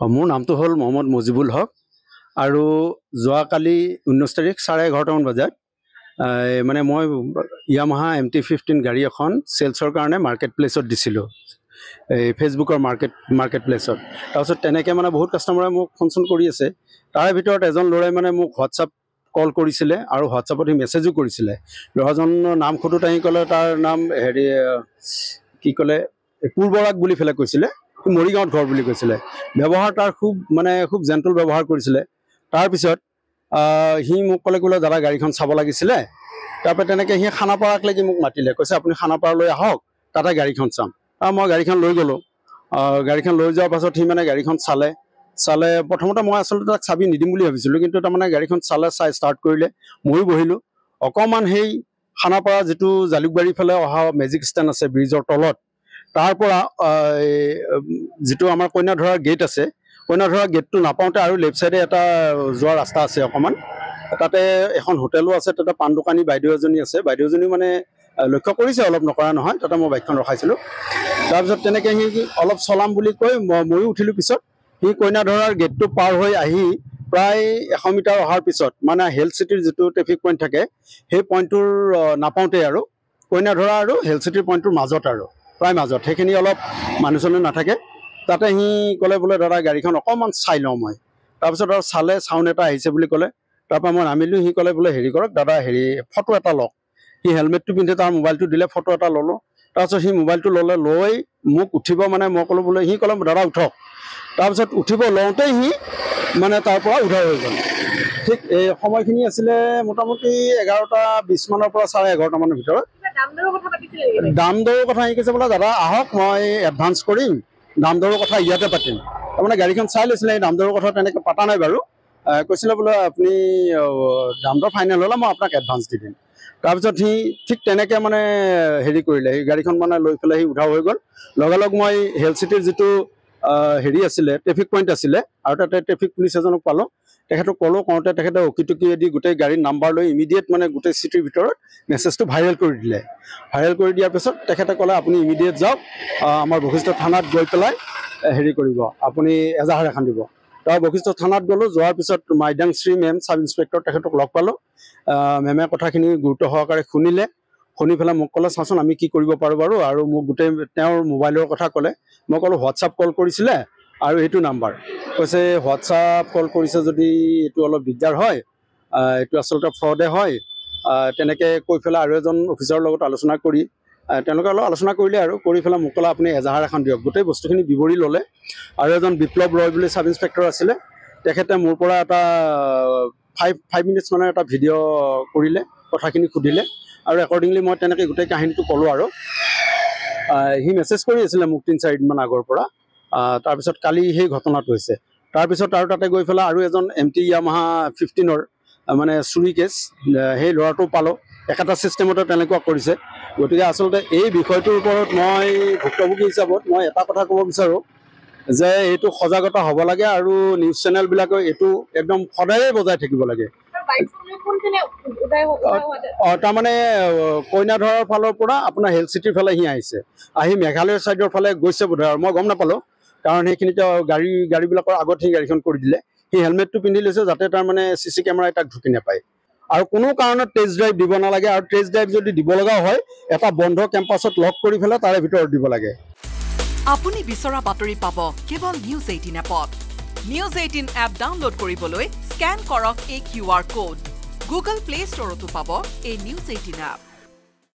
মোৰ নামটো হ'ল মোহাম্মদ মুজিবুল হক আৰু যোৱাকালি 19 তাৰিখ 11:30 বজাত মানে মই Yamaha MT-15 গাড়ী এখন সেলছৰ কাৰণে মাৰ্কেটপ্লেছত দিছিলোঁ এই ফেসবুকৰ মাৰ্কেটপ্লেছত তাৰপিছত তেনেকৈ মানে বহুত কাষ্টমাৰে মোক ফোন কৰি আছে তাৰ ভিতৰত এজন ল'ৰাই মানে মোক হোৱাটছআপ কল কৰিছিলে আৰু হোৱাটছআপত মেছেজো কৰিছিলে ল'ৰাজনৰ নাম খুঁটোত আহি ক'লে তাৰ নাম হেৰি কি ক'লে পূৰ্বৰাগ বুলি ফেলে কৈছিলে মৰিগাঁৱত ঘৰ বুলি কৈছিলে ব্যৱহাৰ তাৰ খুব জেন্টল ব্যৱহাৰ কৰিছিলে তাৰ পিছত হি মোক ক'লে দাদা গাড়ীখন চাব লাগিছিলে তাৰপৰা তেনেকৈ হি খানাপাৰাকলৈকে মোক মাতিলে কৈছে আপুনি খানাপাৰালৈ আহক তাতে গাড়ীখন চাম মই গাড়ীখন লৈ গ'লোঁ গাড়ীখন লৈ যোৱাৰ পাছত হি মানে গাড়ীখন চালে প্ৰথমতে মই আচলতে তাক চাবি নিদিম বুলি ভাবিছিলোঁ কিন্তু তাৰমানে গাড়ীখন চাই ষ্টাৰ্ট কৰিলে ময়ো বহিলোঁ অকণমান সেই খানাপাৰা যিটো জালুকবাৰী ফালে অহা মেজিক ষ্টেণ্ড আছে ব্ৰিজৰ তলত তাৰ পৰা যিটো আমাৰ কইনাধৰা গেট আছে কইনাধৰা গেটটো নাপাওঁতে আৰু লেফ্ট সাইডে এটা যোৱা ৰাস্তা আছে অকণমান তাতে এখন হোটেলো আছে তাতে পাণ দোকানী বাইদেউ এজনী আছে বাইদেউজনী মানে লক্ষ্য কৰিছে অলপ নকৰা নহয় তাতে মই বাইকখন ৰখাইছিলোঁ তাৰপিছত তেনেকৈ সি অলপ চলাম বুলি কৈ ময়ো উঠিলোঁ পিছত সি কইনাধৰাৰ গেটটো পাৰ হৈ আহি প্ৰায় 100 মিটাৰ অহাৰ পিছত মানে হেল্থ চিটিৰ যিটো ট্ৰেফিক পইণ্ট থাকে সেই পইণ্টটোৰ নাপাওঁতে আৰু কইনাধৰা আৰু হেল্থ চিটিৰ পইণ্টটোৰ মাজত আৰু প্ৰায় মাজত সেইখিনি অলপ মানুহজনো নাথাকে তাতে সি ক'লে বোলে দাদা গাড়ীখন অকণমান চাই লওঁ মই তাৰপিছত আৰু চালে চাউণ্ড এটা আহিছে বুলি ক'লে তাৰপৰা মই নামিলোঁ সি ক'লে বোলে হেৰি কৰক দাদা হেৰি ফটো এটা লওক সি হেলমেটটো পিন্ধি তাৰ মোবাইলটো দিলে ফটো এটা ল'লোঁ তাৰপিছত সি মোবাইলটো লৈ মোক উঠিব মানে মই ক'লোঁ বোলে সি ক'লে দাদা উঠক তাৰপিছত উঠিব লওঁতেই সি মানে তাৰ পৰা উধাৰ হৈ গ'ল ঠিক এই সময়খিনি আছিলে মোটামুটি 11:20 মানৰ পৰা 11:30 মানৰ ভিতৰত দাম দৰৰ কথা সি কৈছে বোলে দাদা আহক মই এডভান্স কৰিম দাম দৰৰ কথা ইয়াতে পাতিম তাৰমানে গাড়ীখন চাই লৈছিলে এই দাম দৰৰ কথা তেনেকৈ পতা নাই বাৰু কৈছিলে বোলে আপুনি দাম দৰ ফাইনেল হ'লে মই আপোনাক এডভান্স দি দিম তাৰপিছত সি ঠিক তেনেকৈ মানে হেৰি কৰিলে সেই গাড়ীখন মানে লৈ পেলাই সি উধাও হৈ গ'ল লগালগ মই হেল্থ চিটিৰ যিটো হেৰি আছিলে ট্ৰেফিক পইণ্ট আছিলে আৰু তাতে ট্ৰেফিক পুলিচ এজনক পালোঁ তেখেতক কওঁতে তেখেতে অকিটকিয়েদি গোটেই গাড়ীৰ নাম্বাৰ লৈ ইমিডিয়েট মানে গোটেই চিটিৰ ভিতৰত মেছেজটো ভাইৰেল কৰি দিলে ভাইৰেল কৰি দিয়াৰ পিছত তেখেতে ক'লে আপুনি ইমিডিয়েট যাওক আমাৰ বশিষ্ঠ থানাত গৈ পেলাই হেৰি কৰিব আপুনি এজাহাৰ এখন দিব তাৰ বশিষ্ঠ থানাত গ'লোঁ যোৱাৰ পিছত মাইদাংশ্ৰী মেম চাব ইন্সপেক্টৰ তেখেতক লগ পালোঁ মেমে কথাখিনি গুৰুত্ব সহকাৰে শুনি পেলাই মোক ক'লে চাচোন আমি কি কৰিব পাৰোঁ বাৰু আৰু মোক গোটেই তেওঁৰ মোবাইলৰ কথা ক'লে মই ক'লোঁ হোৱাটছআপ কল কৰিছিলে আৰু এইটো নাম্বাৰ কৈছে হোৱাটছআপ কল কৰিছে যদি এইটো অলপ দিগদাৰ হয় এইটো আচলতে ফ্ৰডে হয় তেনেকৈ কৈ পেলাই আৰু এজন অফিচাৰৰ লগত আলোচনা কৰি তেওঁলোকে অলপ আলোচনা কৰিলে আৰু কৰি পেলাই মোক ক'লে আপুনি এজাহাৰ এখন দিয়ক গোটেই বস্তুখিনি বিৱৰি ল'লে আৰু এজন বিপ্লৱ ৰয় বুলি চাব ইন্সপেক্টৰ আছিলে তেখেতে মোৰ পৰা এটা 5 মিনিটছ মানে এটা ভিডিঅ' কৰিলে কথাখিনি সুধিলে আৰু একৰ্ডিংলি মই তেনেকৈ গোটেই কাহিনীটো ক'লোঁ আৰু সি মেছেজ কৰি আছিলে মোক 3-4 দিনমান আগৰ পৰা তাৰপিছত কালি সেই ঘটনাটো হৈছে তাৰপিছত আৰু তাতে গৈ পেলাই আৰু এজন MT Yamaha 15ৰ মানে চুৰি কেছ সেই ল'ৰাটো পালোঁ একেটা ছিষ্টেমতে তেনেকুৱা কৰিছে গতিকে আচলতে এই বিষয়টোৰ ওপৰত মই ভুক্তভোগী হিচাপত মই এটা কথা ক'ব বিচাৰোঁ যে এইটো সজাগতা হ'ব লাগে আৰু নিউজ চেনেলবিলাকে এইটো একদম সদায়ে বজাই থাকিব লাগে তাৰমানে কইনাধৰাৰ ফালৰ পৰা আপোনাৰ হেল্থ চিটিৰ ফালে সি আহিছে আহি মেঘালয়ৰ ছাইডৰ ফালে গৈছে বোধহয় আৰু মই গম নাপালোঁ কাৰণ সেইখিনিতে গাড়ীবিলাকৰ আগত সি গাড়ীখন কৰি দিলে সি হেলমেটটো পিন্ধি লৈছে যাতে তাৰমানে CC কেমেৰাই তাক ঢুকি নাপায় আৰু কোনো কাৰণত টেষ্ট ড্ৰাইভ দিব নালাগে আৰু টেষ্ট ড্ৰাইভ যদি দিব লগা হয় এটা বন্ধ কেম্পাছত লক কৰি পেলাই তাৰে ভিতৰত দিব লাগে আপুনি বিচৰা বাতৰি পাব কেৱল News 18 এপত News 18 এপ ডাউনলোড কৰিবলৈ স্ক্যান কৰক এই QR কোড Google Play Storeতো পাব এই News 18 এপ